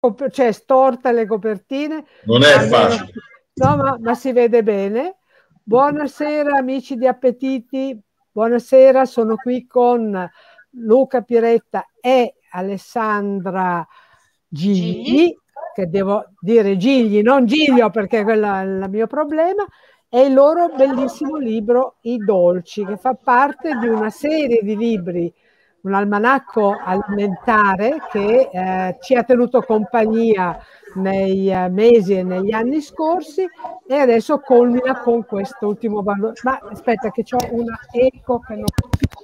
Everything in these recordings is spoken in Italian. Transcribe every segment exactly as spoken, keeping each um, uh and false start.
cioè storte le copertine. Non è facile. No, ma, ma si vede bene. Buonasera amici di Appetiti, buonasera, sono qui con Luca Piretta e Alessandra Gigli, Gigli, che devo dire Gigli, non Giglio perché quello è il mio problema, e il loro bellissimo libro I Dolci, che fa parte di una serie di libri, un almanacco alimentare che eh, ci ha tenuto compagnia nei eh, mesi e negli anni scorsi, e adesso culmina con questo ultimo valore. Ma aspetta che c'ho una eco che non...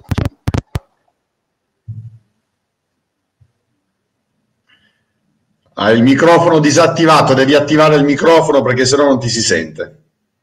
Hai il microfono disattivato, devi attivare il microfono perché sennò non ti si sente.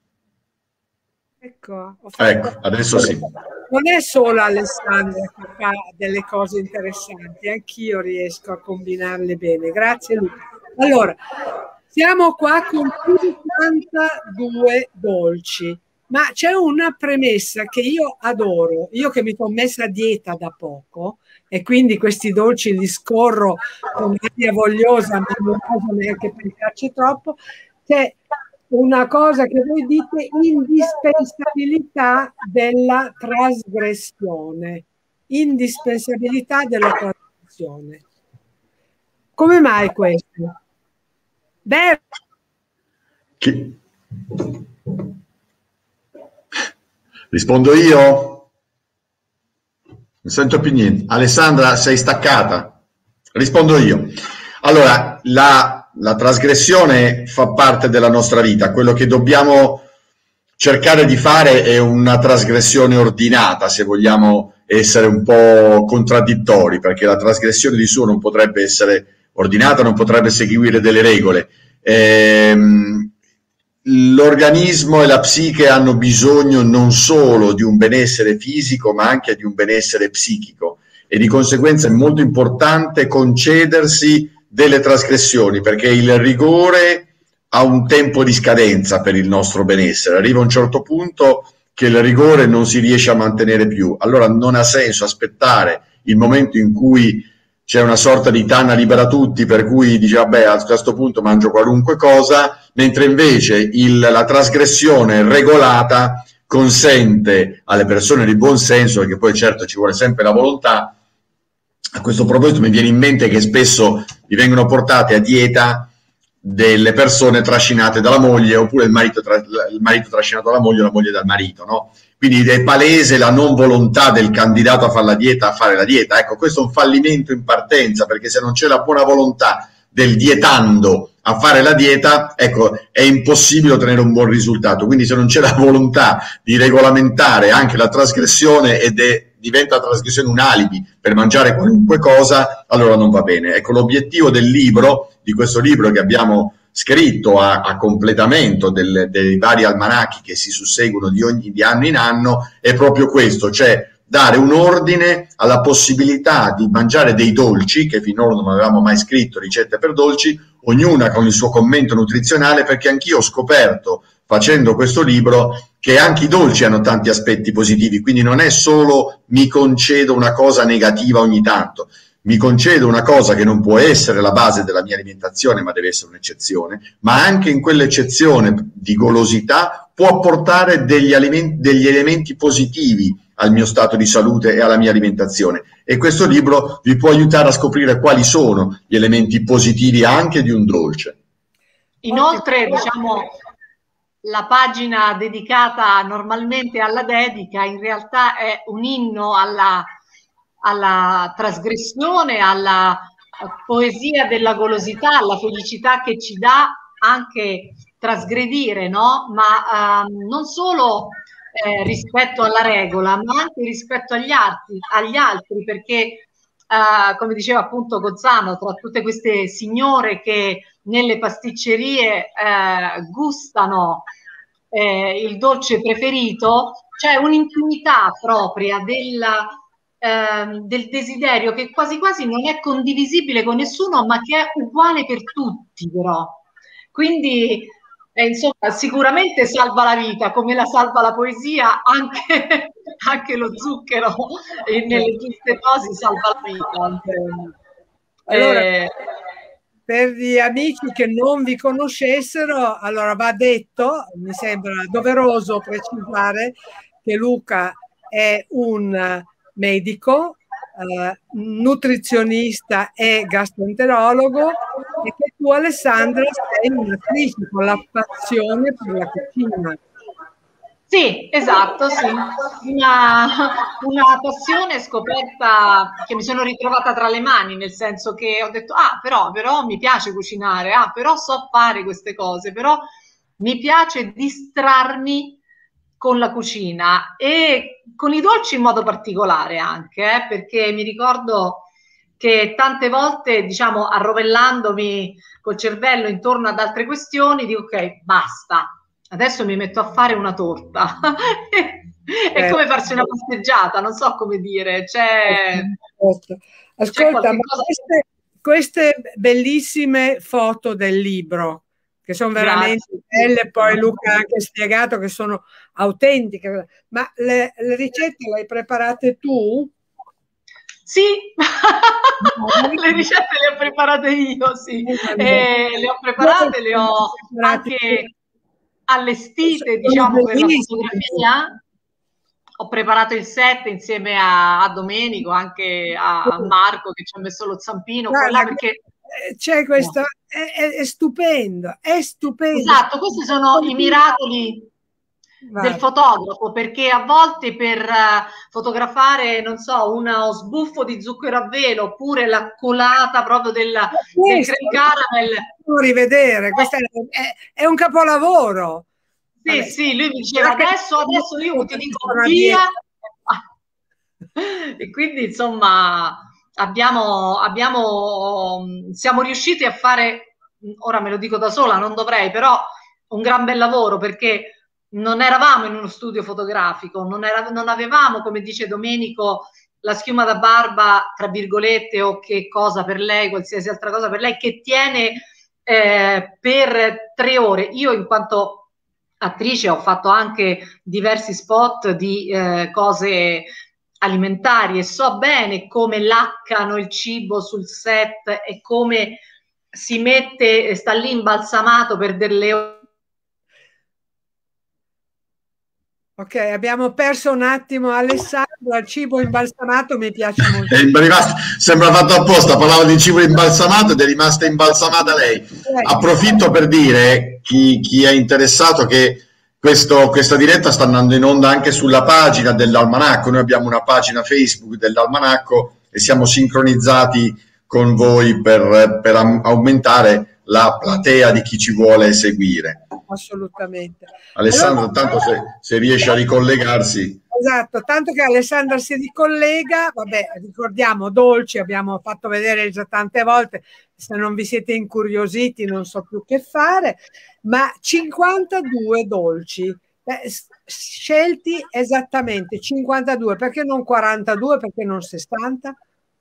Ecco, ho fatto... Ecco, adesso sì. Non è solo Alessandra che fa delle cose interessanti, anch'io riesco a combinarle bene. Grazie Luca. Allora, siamo qua con cinquantadue dolci, ma c'è una premessa che io adoro, io che mi sono messa a dieta da poco e quindi questi dolci li scorro con aria vogliosa, ma non posso neanche pensarci troppo. C'è una cosa che voi dite: indispensabilità della trasgressione. Indispensabilità della trasgressione. Come mai questo? Beh, Chi? Rispondo io? Non sento più niente. Alessandra, sei staccata? Rispondo io. Allora, la, la trasgressione fa parte della nostra vita. Quello che dobbiamo cercare di fare è una trasgressione ordinata, se vogliamo essere un po' contraddittori, perché la trasgressione di suo non potrebbe essere ordinata, non potrebbe seguire delle regole. Ehm, l'organismo e la psiche hanno bisogno non solo di un benessere fisico, ma anche di un benessere psichico, e di conseguenza è molto importante concedersi delle trasgressioni, perché il rigore ha un tempo di scadenza per il nostro benessere. Arriva un certo punto che il rigore non si riesce a mantenere più, allora non ha senso aspettare il momento in cui c'è una sorta di tanna libera tutti, per cui dice vabbè, a questo punto mangio qualunque cosa, mentre invece il, la trasgressione regolata consente alle persone di buon senso, perché poi certo ci vuole sempre la volontà. A questo proposito mi viene in mente che spesso vi vengono portate a dieta delle persone trascinate dalla moglie, oppure il marito, tra, il marito trascinato dalla moglie o la moglie dal marito, no? Quindi è palese la non volontà del candidato a fare la dieta a fare la dieta. Ecco, questo è un fallimento in partenza, perché se non c'è la buona volontà del dietando a fare la dieta, ecco, è impossibile ottenere un buon risultato. Quindi se non c'è la volontà di regolamentare anche la trasgressione ed è diventa la trasgressione un alibi per mangiare qualunque cosa, allora non va bene. Ecco, l'obiettivo del libro, di questo libro che abbiamo scritto a, a completamento del, dei vari almanacchi che si susseguono di, ogni, di anno in anno, è proprio questo, cioè dare un ordine alla possibilità di mangiare dei dolci, che finora non avevamo mai scritto ricette per dolci, ognuna con il suo commento nutrizionale, perché anch'io ho scoperto, facendo questo libro, che anche i dolci hanno tanti aspetti positivi, quindi non è solo mi concedo una cosa negativa ogni tanto, mi concedo una cosa che non può essere la base della mia alimentazione, ma deve essere un'eccezione, ma anche in quell'eccezione di golosità può apportare degli, alimenti, degli elementi positivi al mio stato di salute e alla mia alimentazione. E questo libro vi può aiutare a scoprire quali sono gli elementi positivi anche di un dolce. Inoltre, diciamo, la pagina dedicata normalmente alla dedica in realtà è un inno alla, alla trasgressione, alla poesia della golosità, alla felicità che ci dà anche trasgredire, no? Ma ehm, non solo eh, rispetto alla regola, ma anche rispetto agli altri, agli altri perché Uh, come diceva appunto Gozzano, tra tutte queste signore che nelle pasticcerie uh, gustano eh, il dolce preferito, c'è un'intimità propria della, uh, del desiderio che quasi quasi non è condivisibile con nessuno, ma che è uguale per tutti, però. Quindi eh, insomma, sicuramente salva la vita, come la salva la poesia, anche, anche lo zucchero e nelle giuste dosi salva la vita. Allora, eh, per gli amici che non vi conoscessero, allora va detto, mi sembra doveroso precisare che Luca è un medico, eh, nutrizionista e gastroenterologo, e che tu, Alessandra, sei un'attrice con la passione per la cucina. Sì, esatto, sì. Una, una passione scoperta che mi sono ritrovata tra le mani, nel senso che ho detto, ah, però, però mi piace cucinare, ah, però so fare queste cose, però mi piace distrarmi con la cucina e con i dolci in modo particolare anche, eh, perché mi ricordo che tante volte, diciamo, arrovellandomi col cervello intorno ad altre questioni, dico, ok, basta. Adesso mi metto a fare una torta. È come farsi una passeggiata, non so come dire. C'è, ascolta, ma queste, queste bellissime foto del libro, che sono veramente Grazie. belle, poi Luca ha anche spiegato che sono autentiche, ma le, le ricette le hai preparate tu? Sì, le ricette le ho preparate io, sì. E le ho preparate, le ho anche allestite, diciamo, per la fotografia. Ho preparato il set insieme a, a Domenico, anche a, a Marco che ci ha messo lo zampino. Guarda, perché c'è questo, no. è, è, è stupendo, è stupendo. Esatto, questi sono i miracoli Vai. del fotografo, perché a volte per uh, fotografare, non so, uno sbuffo di zucchero a velo oppure la colata proprio della, del creme caramel. Rivedere, questo è, è, è un capolavoro. Sì, Vabbè. sì, lui mi diceva adesso, adesso io ti dico via. E quindi insomma abbiamo, abbiamo, siamo riusciti a fare, ora me lo dico da sola, non dovrei, però un gran bel lavoro, perché non eravamo in uno studio fotografico, non, era, non avevamo, come dice Domenico, la schiuma da barba, tra virgolette, o che cosa per lei, qualsiasi altra cosa per lei, che tiene eh, per tre ore. Io in quanto attrice ho fatto anche diversi spot di eh, cose alimentari e so bene come laccano il cibo sul set e come si mette, sta lì imbalsamato per delle ore. Ok, abbiamo perso un attimo Alessandro, il cibo imbalsamato mi piace molto. È rimasto, sembra fatto apposta, parlavo di cibo imbalsamato ed è rimasta imbalsamata lei. Approfitto per dire, chi, chi è interessato, che questo, questa diretta sta andando in onda anche sulla pagina dell'Almanacco. Noi abbiamo una pagina Facebook dell'Almanacco e siamo sincronizzati con voi per, per aumentare la platea di chi ci vuole seguire. Assolutamente. Alessandro, allora, tanto se, se riesce a ricollegarsi. Esatto, tanto che Alessandra si ricollega, vabbè, ricordiamo dolci, abbiamo fatto vedere già tante volte, se non vi siete incuriositi non so più che fare, ma cinquantadue dolci, eh, scelti esattamente cinquantadue, perché non quarantadue, perché non sessanta?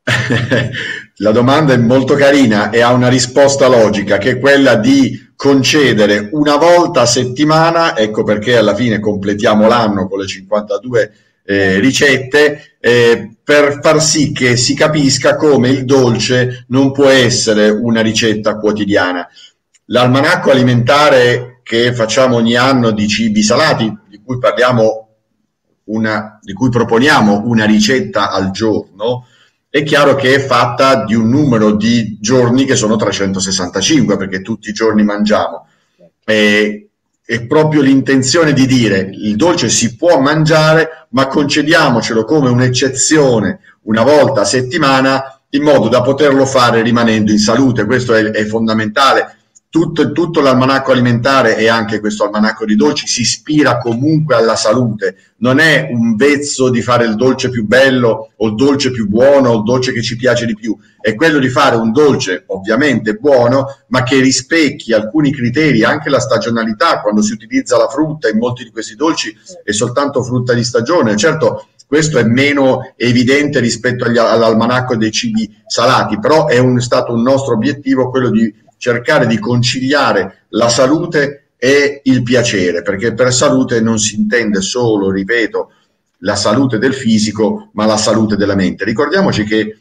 La domanda è molto carina e ha una risposta logica, che è quella di concedere una volta a settimana, ecco perché alla fine completiamo l'anno con le cinquantadue eh, ricette, eh, per far sì che si capisca come il dolce non può essere una ricetta quotidiana. L'almanacco alimentare che facciamo ogni anno di cibi salati, di cui parliamo una, di cui proponiamo una ricetta al giorno, è chiaro che è fatta di un numero di giorni che sono trecentosessantacinque, perché tutti i giorni mangiamo. E, è proprio l'intenzione di dire il dolce si può mangiare, ma concediamocelo come un'eccezione una volta a settimana, in modo da poterlo fare rimanendo in salute. Questo è, è fondamentale. Tutto, tutto l'almanacco alimentare e anche questo almanacco di dolci si ispira comunque alla salute. Non è un vezzo di fare il dolce più bello o il dolce più buono o il dolce che ci piace di più, è quello di fare un dolce ovviamente buono ma che rispecchi alcuni criteri, anche la stagionalità. Quando si utilizza la frutta in molti di questi dolci è soltanto frutta di stagione. Certo, questo è meno evidente rispetto agli, all'almanacco dei cibi salati, però è un, stato un nostro obiettivo quello di cercare di conciliare la salute e il piacere, perché per salute non si intende solo, ripeto, la salute del fisico, ma la salute della mente. Ricordiamoci che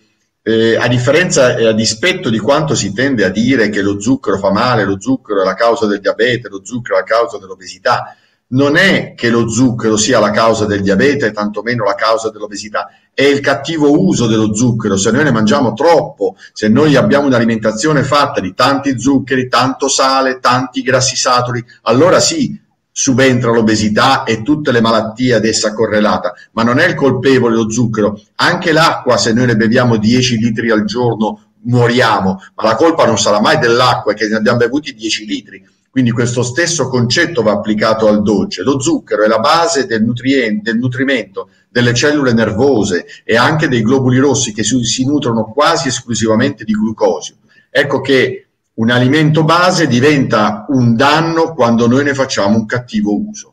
eh, a differenza e a dispetto di quanto si tende a dire che lo zucchero fa male, lo zucchero è la causa del diabete, lo zucchero è la causa dell'obesità, non è che lo zucchero sia la causa del diabete, tantomeno la causa dell'obesità, è il cattivo uso dello zucchero. Se noi ne mangiamo troppo, se noi abbiamo un'alimentazione fatta di tanti zuccheri, tanto sale, tanti grassi saturi, allora sì, subentra l'obesità e tutte le malattie ad essa correlate, ma non è il colpevole lo zucchero. Anche l'acqua, se noi ne beviamo dieci litri al giorno, muoriamo, ma la colpa non sarà mai dell'acqua, è che ne abbiamo bevuti dieci litri. Quindi questo stesso concetto va applicato al dolce. Lo zucchero è la base del, nutriente, del nutrimento delle cellule nervose e anche dei globuli rossi che si, si nutrono quasi esclusivamente di glucosio. Ecco che un alimento base diventa un danno quando noi ne facciamo un cattivo uso.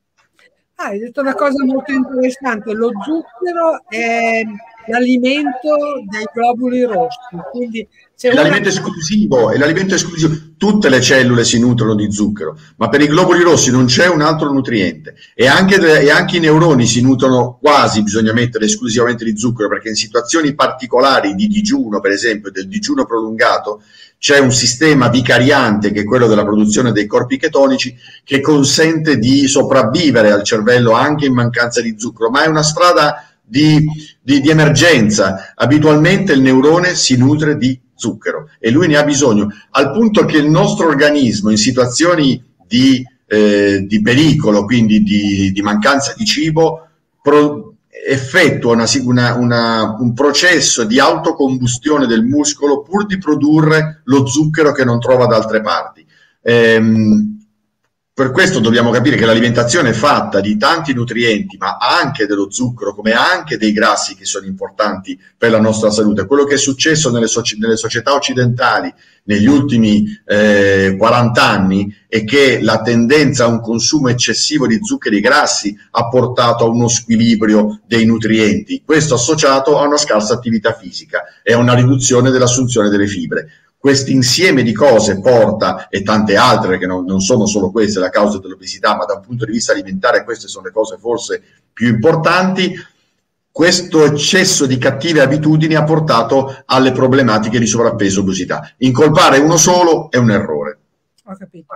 Ah, hai detto una cosa molto interessante, lo zucchero è l'alimento dei globuli rossi, quindi è una... l'alimento esclusivo, è l'alimento esclusivo. Tutte le cellule si nutrono di zucchero, ma per i globuli rossi non c'è un altro nutriente, e anche, e anche i neuroni si nutrono quasi, bisogna mettere esclusivamente di zucchero, perché in situazioni particolari di digiuno, per esempio del digiuno prolungato, c'è un sistema vicariante, che è quello della produzione dei corpi chetonici, che consente di sopravvivere al cervello anche in mancanza di zucchero, ma è una strada di, di, di emergenza. Abitualmente il neurone si nutre di zucchero e lui ne ha bisogno, al punto che il nostro organismo in situazioni di, eh, di pericolo, quindi di, di mancanza di cibo, pro, effettua una, una, una, un processo di autocombustione del muscolo pur di produrre lo zucchero che non trova da altre parti. Ehm, per questo dobbiamo capire che l'alimentazione è fatta di tanti nutrienti, ma anche dello zucchero, come anche dei grassi, che sono importanti per la nostra salute. Quello che è successo nelle, soci nelle società occidentali negli ultimi eh, quaranta anni è che la tendenza a un consumo eccessivo di zuccheri grassi ha portato a uno squilibrio dei nutrienti, questo associato a una scarsa attività fisica e a una riduzione dell'assunzione delle fibre. Questo insieme di cose porta, e tante altre che non, non sono solo queste la causa dell'obesità, ma da un punto di vista alimentare queste sono le cose forse più importanti. Questo eccesso di cattive abitudini ha portato alle problematiche di sovrappeso e obesità. Incolpare uno solo è un errore. Ho capito.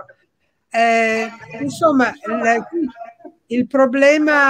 Eh, insomma, il, il problema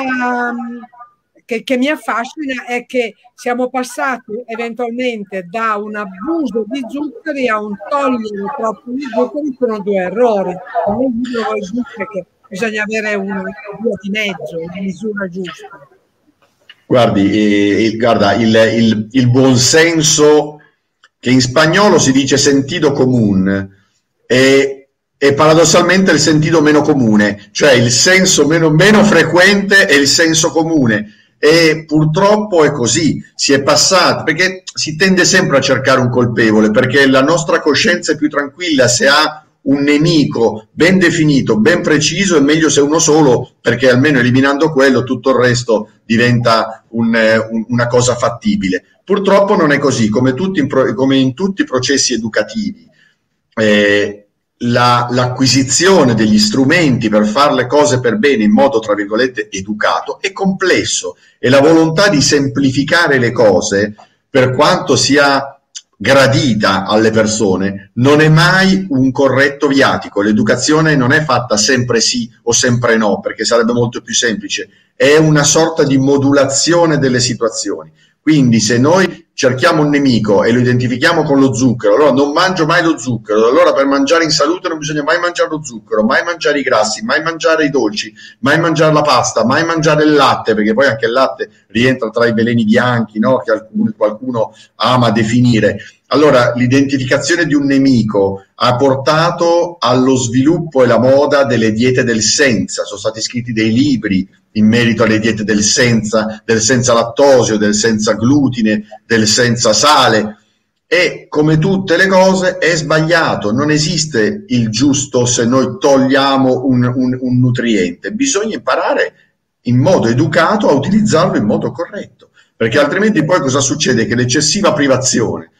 che, che mi affascina è che siamo passati eventualmente da un abuso di zuccheri a un togliere troppo di zuccheri. Sono due errori. Nel libro voi dite che bisogna avere una via di mezzo, una misura giusta. Guardi, eh, guarda, il, il, il buonsenso, che in spagnolo si dice sentido común, è, è paradossalmente il sentido meno comune, cioè il senso meno, meno frequente è il senso comune. E purtroppo è così, si è passati, perché si tende sempre a cercare un colpevole, perché la nostra coscienza è più tranquilla se ha un nemico ben definito, ben preciso, è meglio se uno solo, perché almeno eliminando quello tutto il resto diventa un, un, una cosa fattibile. Purtroppo non è così, come, tutti in, come in tutti i processi educativi. Eh, l'acquisizione degli strumenti per fare le cose per bene in modo tra virgolette educato è complesso, e la volontà di semplificare le cose, per quanto sia gradita alle persone, non è mai un corretto viatico. L'educazione non è fatta sempre sì o sempre no, perché sarebbe molto più semplice, è una sorta di modulazione delle situazioni. Quindi se noi cerchiamo un nemico e lo identifichiamo con lo zucchero, allora non mangio mai lo zucchero, allora per mangiare in salute non bisogna mai mangiare lo zucchero, mai mangiare i grassi, mai mangiare i dolci, mai mangiare la pasta, mai mangiare il latte, perché poi anche il latte rientra tra i veleni bianchi, no? Che alcun, qualcuno ama definire. Allora l'identificazione di un nemico ha portato allo sviluppo e la moda delle diete del senza. Sono stati scritti dei libri in merito alle diete del senza, del senza lattosio, del senza glutine, del senza sale, e come tutte le cose è sbagliato. Non esiste il giusto se noi togliamo un, un, un nutriente, bisogna imparare in modo educato a utilizzarlo in modo corretto, perché altrimenti poi cosa succede? Che l'eccessiva privazione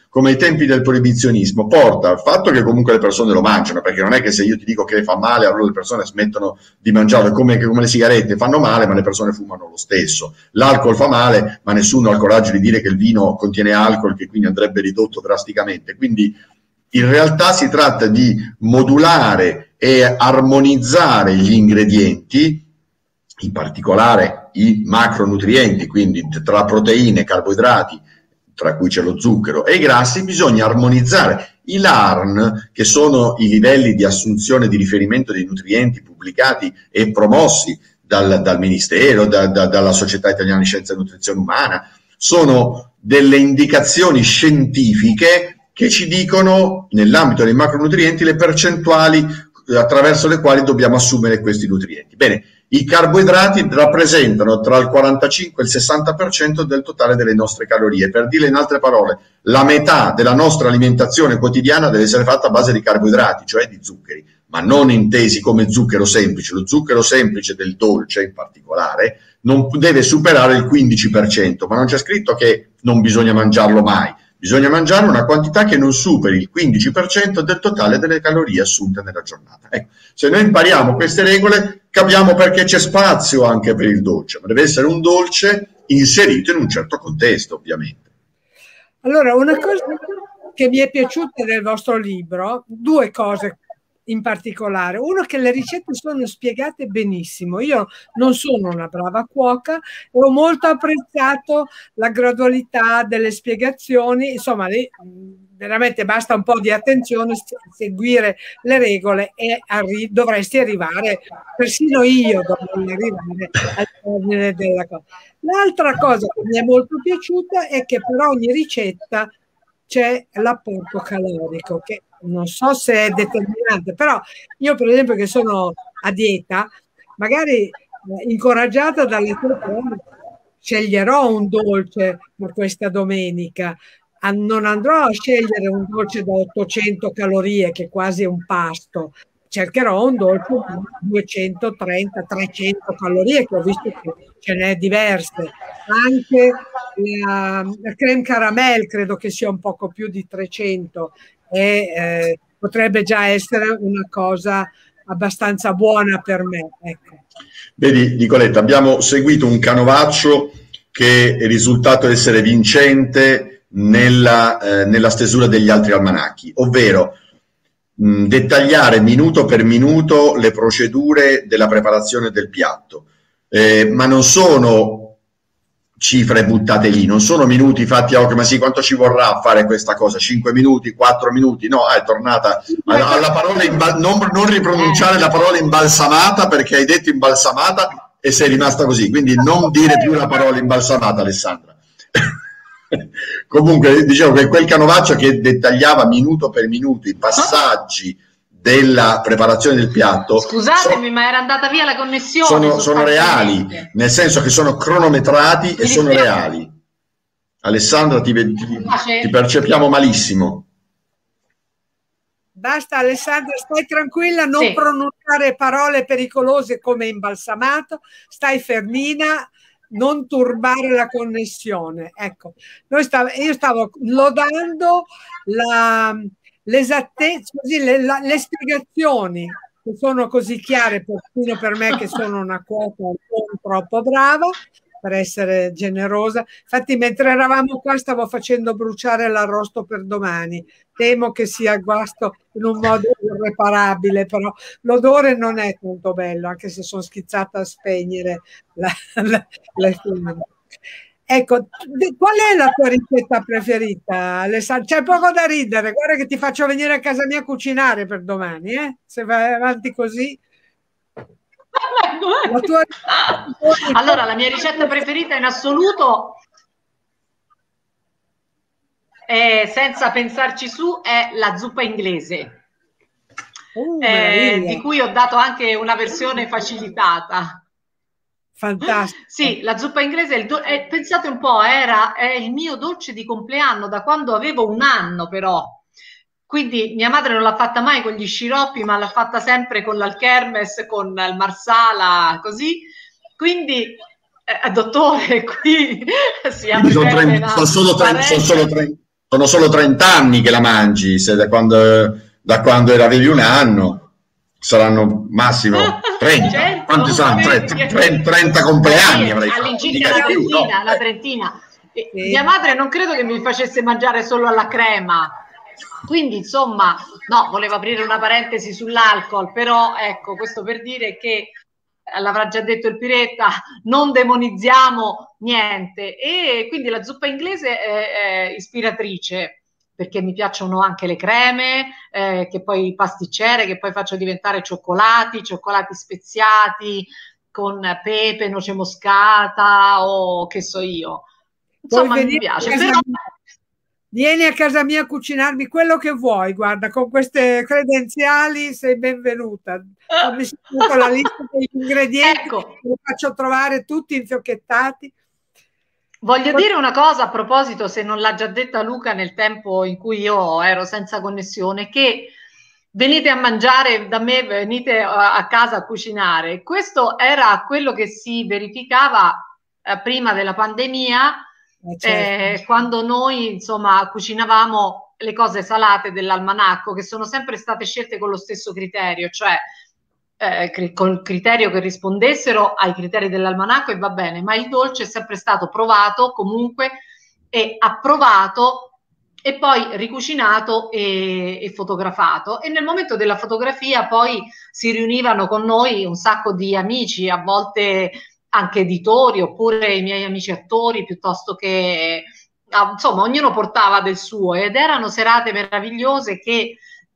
come ai tempi del proibizionismo, porta al fatto che comunque le persone lo mangiano, perché non è che se io ti dico che fa male, allora le persone smettono di mangiarlo, come, come le sigarette fanno male, ma le persone fumano lo stesso. L'alcol fa male, ma nessuno ha il coraggio di dire che il vino contiene alcol, che quindi andrebbe ridotto drasticamente. Quindi in realtà si tratta di modulare e armonizzare gli ingredienti, in particolare i macronutrienti, quindi tra proteine, carboidrati, tra cui c'è lo zucchero, e i grassi. Bisogna armonizzare i L A R N, che sono i livelli di assunzione di riferimento dei nutrienti pubblicati e promossi dal, dal Ministero, da, da, dalla Società Italiana di Scienza e Nutrizione Umana. Sono delle indicazioni scientifiche che ci dicono, nell'ambito dei macronutrienti, le percentuali attraverso le quali dobbiamo assumere questi nutrienti. Bene, i carboidrati rappresentano tra il quarantacinque e il sessanta per cento del totale delle nostre calorie. Per dirle in altre parole, la metà della nostra alimentazione quotidiana deve essere fatta a base di carboidrati, cioè di zuccheri, ma non intesi come zucchero semplice. Lo zucchero semplice del dolce, in particolare, non deve superare il quindici per cento, ma non c'è scritto che non bisogna mangiarlo mai. Bisogna mangiare una quantità che non superi il quindici per cento del totale delle calorie assunte nella giornata. Ecco, se noi impariamo queste regole, capiamo perché c'è spazio anche per il dolce, ma deve essere un dolce inserito in un certo contesto, ovviamente. Allora, una cosa che mi è piaciuta del vostro libro, due cose in particolare. Uno, che le ricette sono spiegate benissimo. Io non sono una brava cuoca e ho molto apprezzato la gradualità delle spiegazioni. Insomma, lì veramente basta un po' di attenzione, seguire le regole e arri- dovresti arrivare, persino io dovrei arrivare al termine della cosa. L'altra cosa che mi è molto piaciuta è che per ogni ricetta c'è l'apporto calorico, che non so se è determinante, però io per esempio, che sono a dieta, magari incoraggiata dalle tue parole, sceglierò un dolce per questa domenica. Non andrò a scegliere un dolce da ottocento calorie, che quasi è un pasto. Cercherò un dolce di duecentotrenta trecento calorie, che ho visto che ce n'è diverse. Anche la, la creme caramel credo che sia un poco più di trecento e eh, potrebbe già essere una cosa abbastanza buona per me. Ecco. Vedi, Nicoletta, abbiamo seguito un canovaccio che è risultato essere vincente nella, eh, nella stesura degli altri almanacchi, ovvero mh, dettagliare minuto per minuto le procedure della preparazione del piatto, eh, ma non sono cifre buttate lì, non sono minuti fatti a occhio, ma sì, quanto ci vorrà a fare questa cosa? cinque minuti, quattro minuti? No, è tornata alla, alla parola, imbal- non, non ripronunciare la parola imbalsamata, perché hai detto imbalsamata e sei rimasta così, quindi non dire più la parola imbalsamata, Alessandra. Comunque, dicevo che quel canovaccio che dettagliava minuto per minuto i passaggi della preparazione del piatto, scusatemi, so, ma era andata via la connessione, sono, sono reali, nel senso che sono cronometrati e sono reali. Alessandra, ti, ti, ti percepiamo malissimo. Basta, Alessandra, stai tranquilla, non sì. pronunciare parole pericolose come imbalsamato, stai fermina, non turbare la connessione. Ecco, noi stav- io stavo lodando la l'esattezza, così le, la, le spiegazioni che sono così chiare, persino per me che sono una cuoca non troppo brava, per essere generosa. Infatti, mentre eravamo qua stavo facendo bruciare l'arrosto per domani. Temo che sia guasto in un modo irreparabile, però l'odore non è tanto bello, anche se sono schizzata a spegnere la, la, la Ecco, qual è la tua ricetta preferita, Alessandra? C'è poco da ridere, guarda che ti faccio venire a casa mia a cucinare per domani, eh? Se vai avanti così. La tua... Allora, la mia ricetta preferita in assoluto, è, senza pensarci su, è la zuppa inglese, uh, eh, di cui ho dato anche una versione facilitata. Fantastico. Sì, la zuppa inglese, il do- eh, pensate un po', era è il mio dolce di compleanno da quando avevo un anno, però. Quindi mia madre non l'ha fatta mai con gli sciroppi, ma l'ha fatta sempre con l'alchermes, con il marsala, così. Quindi, eh, dottore, qui si apre sono, tre, sono solo tre, sono solo tre. sono solo trenta anni che la mangi, se da quando, da quando era avevi un anno, saranno massimo trenta, certo, quanti saranno? trenta, trenta compleanni avrei fatto, all'incirca la più, trentina, no? la trentina. E mia madre non credo che mi facesse mangiare solo alla crema, quindi insomma, no, volevo aprire una parentesi sull'alcol, però ecco, questo per dire che l'avrà già detto il Piretta, non demonizziamo niente. E quindi la zuppa inglese è, è ispiratrice, perché mi piacciono anche le creme, eh, che poi pasticcere, che poi faccio diventare cioccolati, cioccolati speziati con pepe, noce moscata o che so io. Insomma, mi piace. Però... Vieni a casa mia a cucinarmi quello che vuoi, guarda, con queste credenziali sei benvenuta. Fammi con la lista degli ingredienti, ecco, li faccio trovare tutti infiocchettati. Voglio dire una cosa a proposito, se non l'ha già detta Luca nel tempo in cui io ero senza connessione, che venite a mangiare da me, venite a casa a cucinare. Questo era quello che si verificava eh, prima della pandemia, eh, certo. eh, quando noi insomma cucinavamo le cose salate dell'almanacco, che sono sempre state scelte con lo stesso criterio, cioè Eh, con il criterio che rispondessero ai criteri dell'almanacco, e va bene, ma il dolce è sempre stato provato comunque e approvato e poi ricucinato e, e fotografato. E nel momento della fotografia poi si riunivano con noi un sacco di amici, a volte anche editori oppure i miei amici attori, piuttosto che insomma ognuno portava del suo, ed erano serate meravigliose che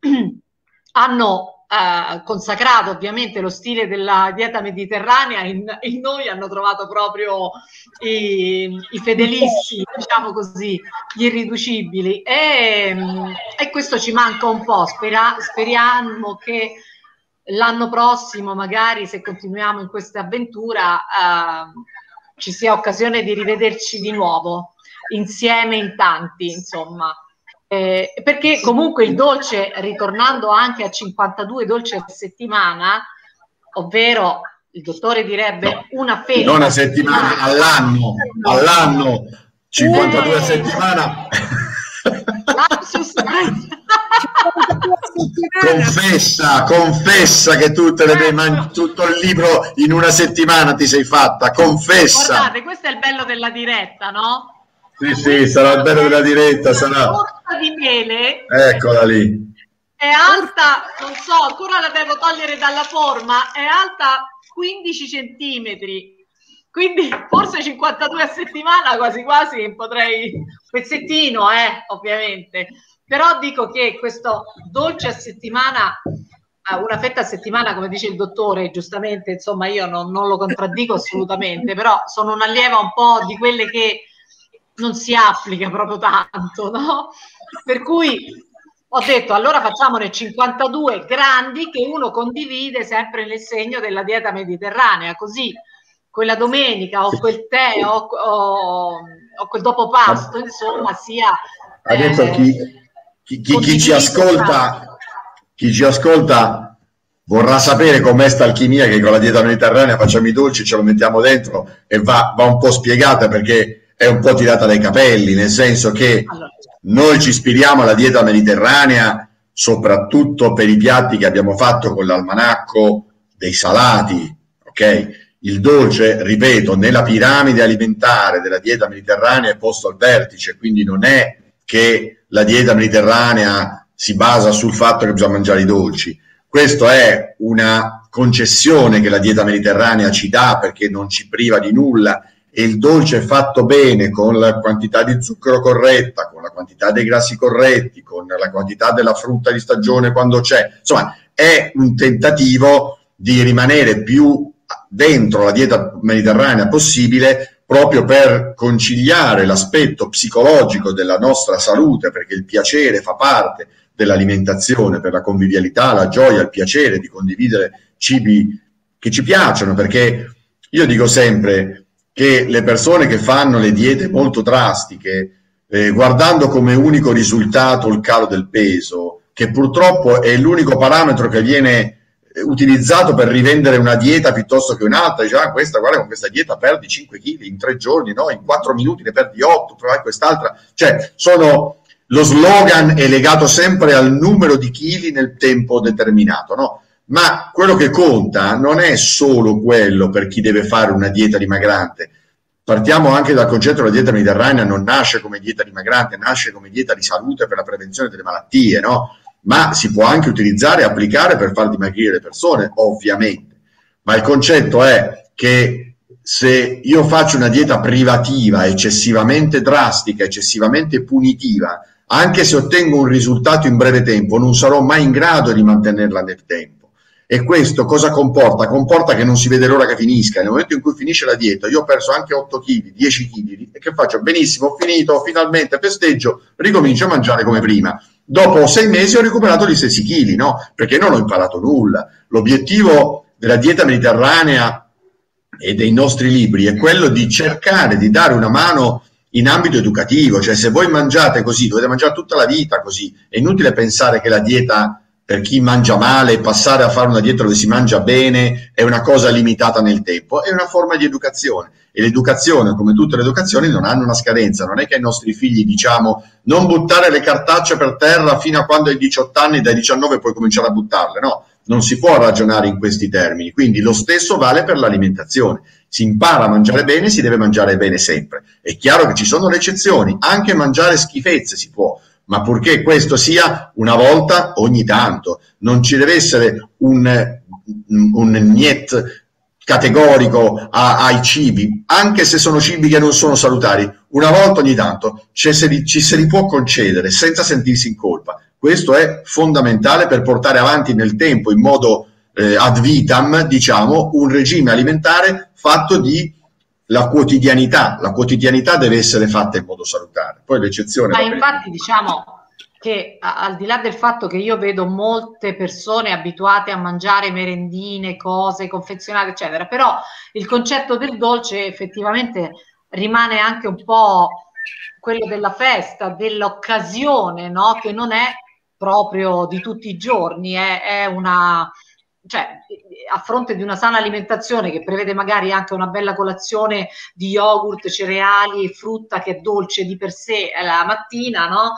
hanno Uh, consacrato ovviamente lo stile della dieta mediterranea in, in noi, hanno trovato proprio i, i fedelissimi, diciamo così, gli irriducibili, e, e questo ci manca un po'. Spera, speriamo che l'anno prossimo, magari se continuiamo in questa avventura, uh, ci sia occasione di rivederci di nuovo insieme in tanti, insomma. Eh, perché comunque il dolce, ritornando anche a cinquantadue dolci a settimana, ovvero il dottore direbbe una fetta, non a settimana, all'anno, all'anno, cinquantadue eh. a settimana. confessa, confessa che tutte le man- tutto il libro in una settimana ti sei fatta, confessa. Guardate, questo è il bello della diretta, no? Sì, sì, sarà il bello della diretta, sarà. La torta di mele, eccola lì, è alta, non so, ancora la devo togliere dalla forma, è alta quindici centimetri, quindi forse cinquantadue a settimana quasi quasi potrei, pezzettino, eh, ovviamente, però dico che questo dolce a settimana, una fetta a settimana, come dice il dottore, giustamente, insomma io non, non lo contraddico assolutamente, però sono un'allieva un po' di quelle che non si applica proprio tanto, no? Per cui ho detto, allora facciamone cinquantadue grandi che uno condivide sempre nel segno della dieta mediterranea, così quella domenica o quel tè o, o, o quel dopo pasto, insomma, sia... Adesso eh, chi, chi, chi, chi ci ascolta, chi ci ascolta vorrà sapere com'è sta alchimia che con la dieta mediterranea facciamo i dolci, ce lo mettiamo dentro e va, va un po' spiegata, perché è un po' tirata dai capelli, nel senso che noi ci ispiriamo alla dieta mediterranea soprattutto per i piatti che abbiamo fatto con l'almanacco dei salati, ok? Il dolce, ripeto, nella piramide alimentare della dieta mediterranea è posto al vertice, quindi non è che la dieta mediterranea si basa sul fatto che bisogna mangiare i dolci. Questa è una concessione che la dieta mediterranea ci dà, perché non ci priva di nulla, e il dolce fatto bene, con la quantità di zucchero corretta, con la quantità dei grassi corretti, con la quantità della frutta di stagione quando c'è, insomma è un tentativo di rimanere più dentro la dieta mediterranea possibile, proprio per conciliare l'aspetto psicologico della nostra salute, perché il piacere fa parte dell'alimentazione, per la convivialità, la gioia, il piacere di condividere cibi che ci piacciono, perché io dico sempre che le persone che fanno le diete molto drastiche, eh, guardando come unico risultato il calo del peso, che purtroppo è l'unico parametro che viene utilizzato per rivendere una dieta piuttosto che un'altra, dice, ah, questa, guarda, con questa dieta perdi cinque chili in tre giorni, no, in quattro minuti ne perdi otto, poi quest'altra, cioè sono lo slogan è legato sempre al numero di chili nel tempo determinato, no? Ma quello che conta non è solo quello per chi deve fare una dieta dimagrante. Partiamo anche dal concetto che la dieta mediterranea non nasce come dieta dimagrante, nasce come dieta di salute per la prevenzione delle malattie, no? Ma si può anche utilizzare e applicare per far dimagrire le persone, ovviamente. Ma il concetto è che se io faccio una dieta privativa, eccessivamente drastica, eccessivamente punitiva, anche se ottengo un risultato in breve tempo, non sarò mai in grado di mantenerla nel tempo. E questo cosa comporta? Comporta che non si vede l'ora che finisca. Nel momento in cui finisce la dieta, io ho perso anche otto chili, dieci chili, e che faccio? Benissimo, ho finito, finalmente festeggio, ricomincio a mangiare come prima. Dopo sei mesi ho recuperato gli stessi chili, no? Perché non ho imparato nulla. L'obiettivo della dieta mediterranea e dei nostri libri è quello di cercare di dare una mano in ambito educativo, cioè se voi mangiate così, dovete mangiare tutta la vita così. È inutile pensare che la dieta per chi mangia male, passare a fare una dieta dove si mangia bene è una cosa limitata nel tempo, è una forma di educazione. E l'educazione, come tutte le educazioni, non hanno una scadenza. Non è che ai nostri figli diciamo non buttare le cartacce per terra fino a quando hai diciotto anni, dai diciannove puoi cominciare a buttarle. No, non si può ragionare in questi termini. Quindi lo stesso vale per l'alimentazione. Si impara a mangiare bene, si deve mangiare bene sempre. È chiaro che ci sono le eccezioni, anche mangiare schifezze si può, ma purché questo sia una volta ogni tanto. Non ci deve essere un, un niet categorico a, ai cibi, anche se sono cibi che non sono salutari. Una volta ogni tanto ci se li, ci se li può concedere senza sentirsi in colpa. Questo è fondamentale per portare avanti nel tempo, in modo eh, ad vitam, diciamo, un regime alimentare fatto di la quotidianità. La quotidianità deve essere fatta in modo salutare. Poi l'eccezione... Ma infatti diciamo che al di là del fatto che io vedo molte persone abituate a mangiare merendine, cose confezionate, eccetera, però il concetto del dolce effettivamente rimane anche un po' quello della festa, dell'occasione, no? Che non è proprio di tutti i giorni, è, è una... cioè a fronte di una sana alimentazione che prevede magari anche una bella colazione di yogurt, cereali e frutta che è dolce di per sé la mattina, no?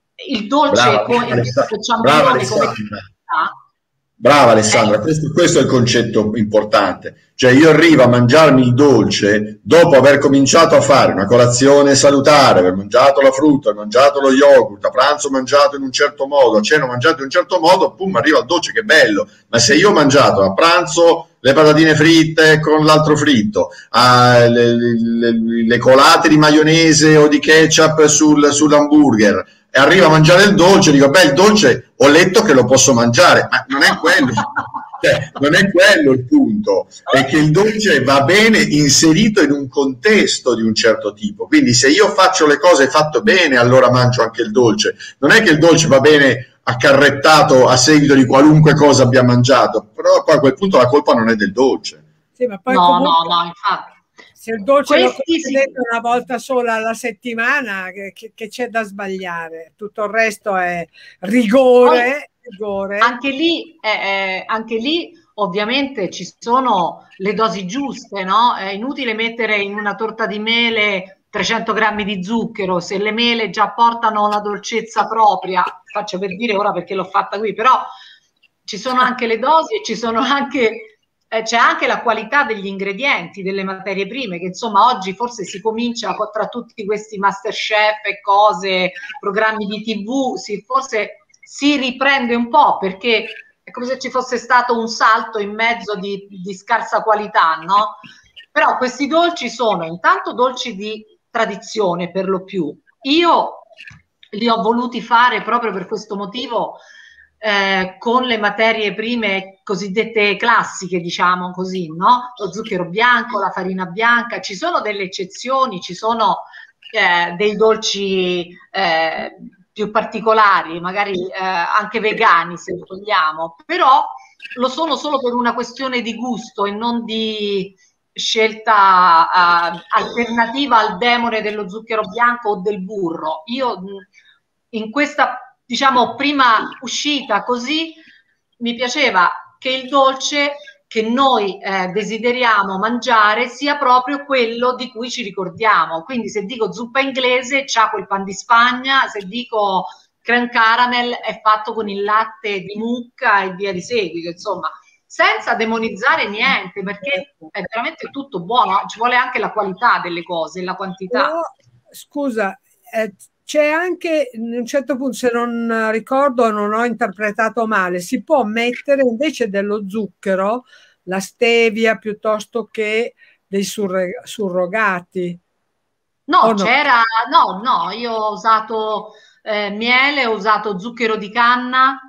Il dolce brava, con brava, il ciambellone brava come Alessandra, ah, brava Alessandra. Eh. Questo, questo è il concetto importante. Cioè io arrivo a mangiarmi il dolce dopo aver cominciato a fare una colazione salutare, aver mangiato la frutta, aver mangiato lo yogurt, a pranzo ho mangiato in un certo modo, a cena ho mangiato in un certo modo, pum, arrivo al dolce, che bello. Ma se io ho mangiato a pranzo le patatine fritte con l'altro fritto, ah, le, le, le colate di maionese o di ketchup sul, sull'hamburger, e arrivo a mangiare il dolce, dico, beh, il dolce ho letto che lo posso mangiare, ma non è quello, cioè, non è quello il punto, è che il dolce va bene inserito in un contesto di un certo tipo. Quindi se io faccio le cose fatte bene, allora mangio anche il dolce. Non è che il dolce va bene accarrettato a seguito di qualunque cosa abbia mangiato, però poi a quel punto la colpa non è del dolce. Sì, ma poi no, comunque, no, no, infatti. Se il dolce Questi lo concedete sì. una volta sola alla settimana, che, che, che c'è da sbagliare? Tutto il resto è rigore. Poi, rigore. Anche lì, eh, eh, anche lì ovviamente ci sono le dosi giuste, no? È inutile mettere in una torta di mele trecento grammi di zucchero, se le mele già portano una dolcezza propria, faccio per dire ora perché l'ho fatta qui, però ci sono anche le dosi e ci sono anche... Eh, c'è anche la qualità degli ingredienti, delle materie prime, che insomma oggi forse si comincia tra tutti questi Masterchef e cose, programmi di tivù, si, forse si riprende un po', perché è come se ci fosse stato un salto in mezzo di, di scarsa qualità, no? Però questi dolci sono intanto dolci di tradizione per lo più. Io li ho voluti fare proprio per questo motivo, Eh, con le materie prime cosiddette classiche, diciamo così, no? Lo zucchero bianco, la farina bianca. Ci sono delle eccezioni, ci sono eh, dei dolci eh, più particolari, magari eh, anche vegani se vogliamo, però lo sono solo per una questione di gusto e non di scelta eh, alternativa al demone dello zucchero bianco o del burro. Io in questa diciamo prima uscita così mi piaceva che il dolce che noi eh, desideriamo mangiare sia proprio quello di cui ci ricordiamo. Quindi se dico zuppa inglese c'ha quel pan di Spagna, se dico creme caramel è fatto con il latte di mucca e via di seguito, insomma, senza demonizzare niente, perché è veramente tutto buono, ci vuole anche la qualità delle cose, la quantità. Però, scusa, eh, c'è anche, in un certo punto, se non ricordo, non ho interpretato male, si può mettere invece dello zucchero la stevia piuttosto che dei surre- surrogati. No, no? c'era, no, no, io ho usato eh, miele, ho usato zucchero di canna.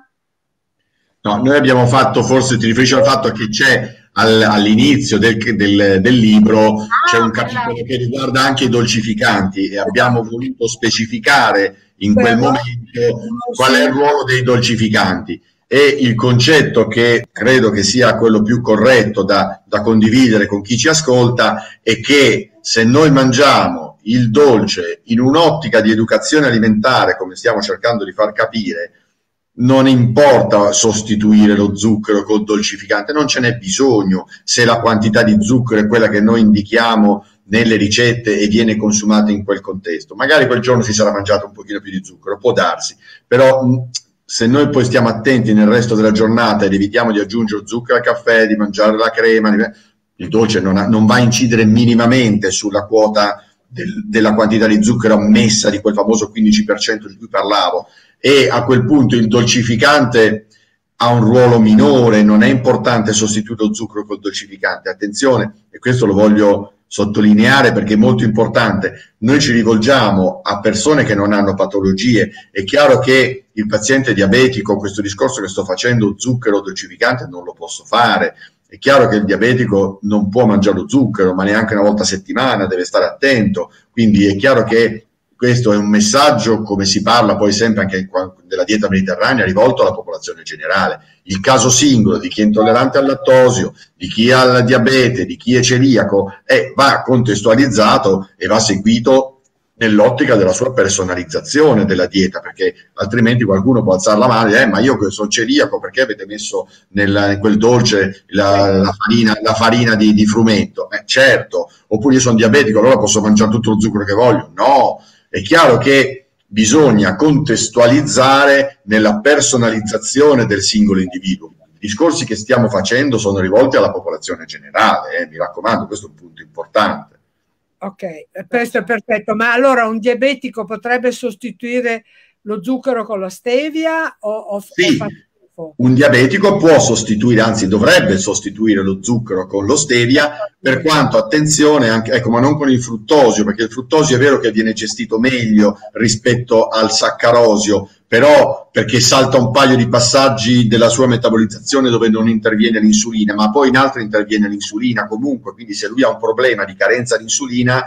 No, noi abbiamo fatto, forse ti riferisci al fatto che c'è al, all'inizio del, del, del libro, ah, c'è un capitolo che riguarda anche i dolcificanti e abbiamo voluto specificare in quel Però, momento qual è il ruolo dei dolcificanti. E il concetto che credo che sia quello più corretto da, da condividere con chi ci ascolta è che se noi mangiamo il dolce in un'ottica di educazione alimentare, come stiamo cercando di far capire, non importa sostituire lo zucchero col dolcificante, non ce n'è bisogno se la quantità di zucchero è quella che noi indichiamo nelle ricette e viene consumata in quel contesto. Magari quel giorno si sarà mangiato un pochino più di zucchero, può darsi, però se noi poi stiamo attenti nel resto della giornata ed evitiamo di aggiungere zucchero al caffè, di mangiare la crema, il dolce non, ha, non va a incidere minimamente sulla quota del, della quantità di zucchero ammessa di quel famoso quindici per cento di cui parlavo, e a quel punto il dolcificante ha un ruolo minore, non è importante sostituire lo zucchero col dolcificante. Attenzione, e questo lo voglio sottolineare perché è molto importante, noi ci rivolgiamo a persone che non hanno patologie. È chiaro che il paziente diabetico, questo discorso che sto facendo, zucchero dolcificante, non lo posso fare. È chiaro che il diabetico non può mangiare lo zucchero, ma neanche una volta a settimana, deve stare attento. Quindi è chiaro che questo è un messaggio, come si parla poi sempre anche della dieta mediterranea, rivolto alla popolazione generale. Il caso singolo di chi è intollerante al lattosio, di chi ha il diabete, di chi è celiaco, eh, va contestualizzato e va seguito nell'ottica della sua personalizzazione della dieta, perché altrimenti qualcuno può alzare la mano e dire eh, ma io sono celiaco, perché avete messo nel, in quel dolce la, la farina, la farina di, di frumento? Eh, certo, oppure io sono diabetico, allora posso mangiare tutto lo zucchero che voglio? No! È chiaro che bisogna contestualizzare nella personalizzazione del singolo individuo. I discorsi che stiamo facendo sono rivolti alla popolazione generale, eh, mi raccomando, questo è un punto importante. Ok, questo è perfetto, ma allora un diabetico potrebbe sostituire lo zucchero con la stevia? O, o sì, o un diabetico può sostituire, anzi dovrebbe sostituire lo zucchero con lo stevia, per quanto, attenzione, anche, ecco, ma non con il fruttosio, perché il fruttosio è vero che viene gestito meglio rispetto al saccarosio, però perché salta un paio di passaggi della sua metabolizzazione dove non interviene l'insulina, ma poi in altri interviene l'insulina comunque, quindi se lui ha un problema di carenza di insulina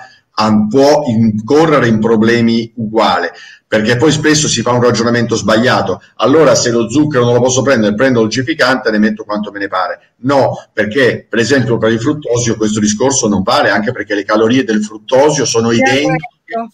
può incorrere in problemi uguali, perché poi spesso si fa un ragionamento sbagliato. Allora se lo zucchero non lo posso prendere, prendo il dolcificante e ne metto quanto me ne pare. No, perché per esempio per il fruttosio questo discorso non vale, anche perché le calorie del fruttosio sono identiche.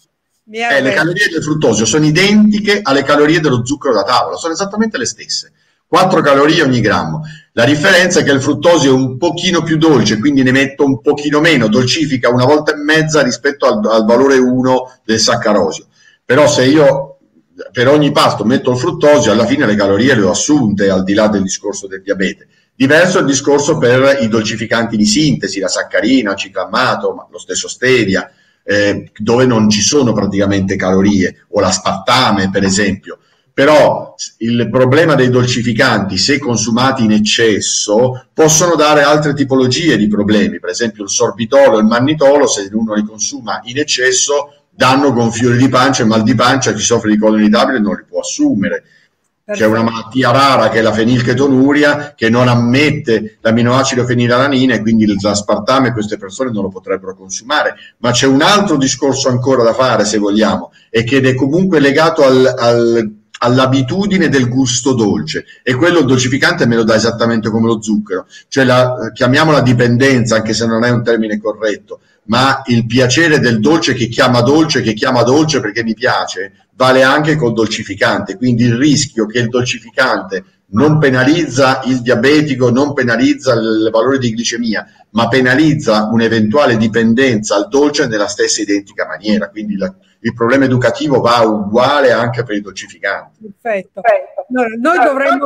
Eh, le calorie del fruttosio sono identiche alle calorie dello zucchero da tavola, sono esattamente le stesse, quattro calorie ogni grammo. La differenza è che il fruttosio è un pochino più dolce, quindi ne metto un pochino meno, dolcifica una volta e mezza rispetto al, al valore uno del saccarosio. Però se io per ogni pasto metto il fruttosio, alla fine le calorie le ho assunte, al di là del discorso del diabete. Diverso è il discorso per i dolcificanti di sintesi, la saccarina, il ciclammato, ma lo stesso stevia, Eh, dove non ci sono praticamente calorie, o l'aspartame per esempio. Però il problema dei dolcificanti, se consumati in eccesso, possono dare altre tipologie di problemi, per esempio il sorbitolo e il mannitolo, se uno li consuma in eccesso danno gonfiore di pancia e mal di pancia, chi soffre di colon irritabile non li può assumere. C'è una malattia rara che è la fenilchetonuria, che non ammette l'aminoacido fenilalanina e quindi l'aspartame queste persone non lo potrebbero consumare. Ma c'è un altro discorso ancora da fare, se vogliamo, e che è comunque legato al, al, all'abitudine del gusto dolce, e quello il dolcificante me lo dà esattamente come lo zucchero, cioè la, chiamiamola dipendenza, anche se non è un termine corretto, ma il piacere del dolce che chiama dolce, che chiama dolce perché mi piace, vale anche col dolcificante. Quindi il rischio che il dolcificante non penalizza il diabetico, non penalizza il valore di glicemia, ma penalizza un'eventuale dipendenza al dolce nella stessa identica maniera. Quindi la, il problema educativo va uguale anche per i dolcificanti. Perfetto. Allora, noi dovremmo,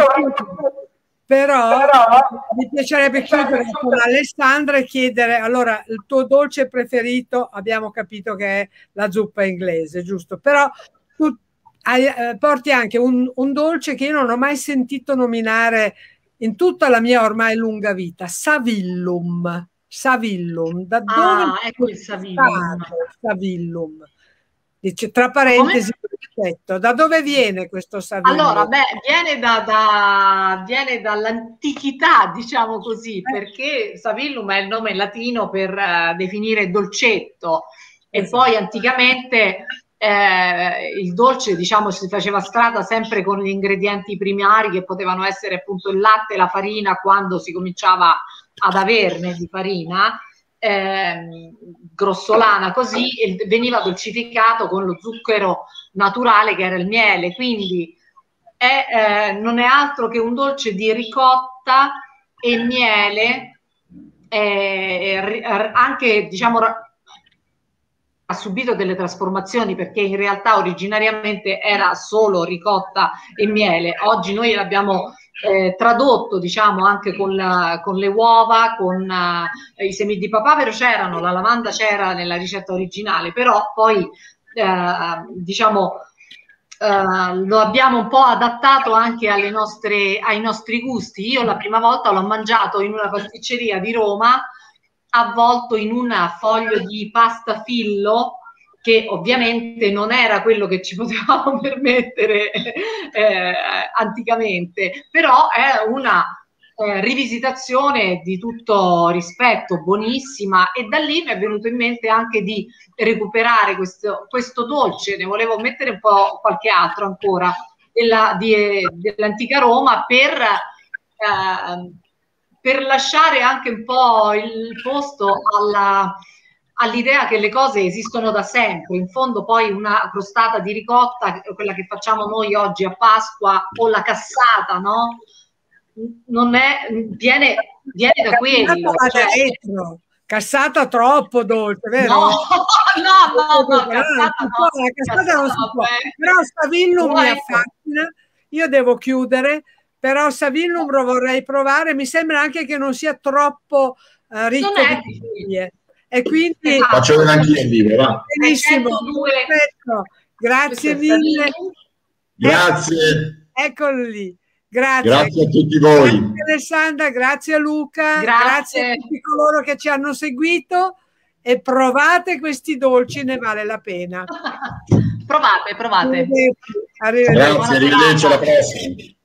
però, però mi piacerebbe chiudere con Alessandra e chiedere, allora, il tuo dolce preferito, abbiamo capito che è la zuppa inglese, giusto? Però tu hai, eh, porti anche un, un dolce che io non ho mai sentito nominare in tutta la mia ormai lunga vita, Savillum. Savillum, da dove ah, ecco il Savillum. Savillum? Dice, tra parentesi, rispetto, da dove viene questo Savillum? Allora, beh, viene, da, da, viene dall'antichità, diciamo così, perché Savillum è il nome latino per uh, definire dolcetto, e esatto. Poi anticamente eh, il dolce, diciamo, si faceva strada sempre con gli ingredienti primari, che potevano essere appunto il latte e la farina, quando si cominciava ad averne di farina, eh, grossolana così, e veniva dolcificato con lo zucchero naturale, che era il miele. Quindi è, eh, non è altro che un dolce di ricotta e miele, eh, anche, diciamo, ha subito delle trasformazioni, perché in realtà originariamente era solo ricotta e miele. Oggi noi l'abbiamo eh, tradotto, diciamo, anche con, la, con le uova, con uh, i semi di papavero c'erano, la lavanda c'era nella ricetta originale, però poi eh, diciamo eh, lo abbiamo un po' adattato anche alle nostre, ai nostri gusti. Io la prima volta l'ho mangiato in una pasticceria di Roma, avvolto in un foglio di pasta fillo, che ovviamente non era quello che ci potevamo permettere eh, anticamente, però è una eh, rivisitazione di tutto rispetto, buonissima, e da lì mi è venuto in mente anche di recuperare questo, questo dolce. Ne volevo mettere un po' qualche altro ancora della, dell'antica Roma, per eh, per lasciare anche un po' il posto alla, all'idea che le cose esistono da sempre. In fondo poi una crostata di ricotta, quella che facciamo noi oggi a Pasqua, o la cassata, no? Non è, viene, viene da quello. Cioè, cassata troppo dolce, vero? No, no, no, no, cassata no. La cassata non si può. Però Savillum mi affascina. Io devo chiudere. Però Savillum lo vorrei provare, mi sembra anche che non sia troppo uh, ricco di calorie. E quindi esatto. Faccio vedere anche io il libro, va. Benissimo, perfetto. Grazie mille. Grazie. Eccolo lì. Grazie. Grazie a tutti voi. Grazie Alessandra, grazie a Luca, grazie. grazie a tutti coloro che ci hanno seguito, e provate questi dolci, ne vale la pena. Provate, provate. Arrivederci. Grazie, arrivederci alla prossima.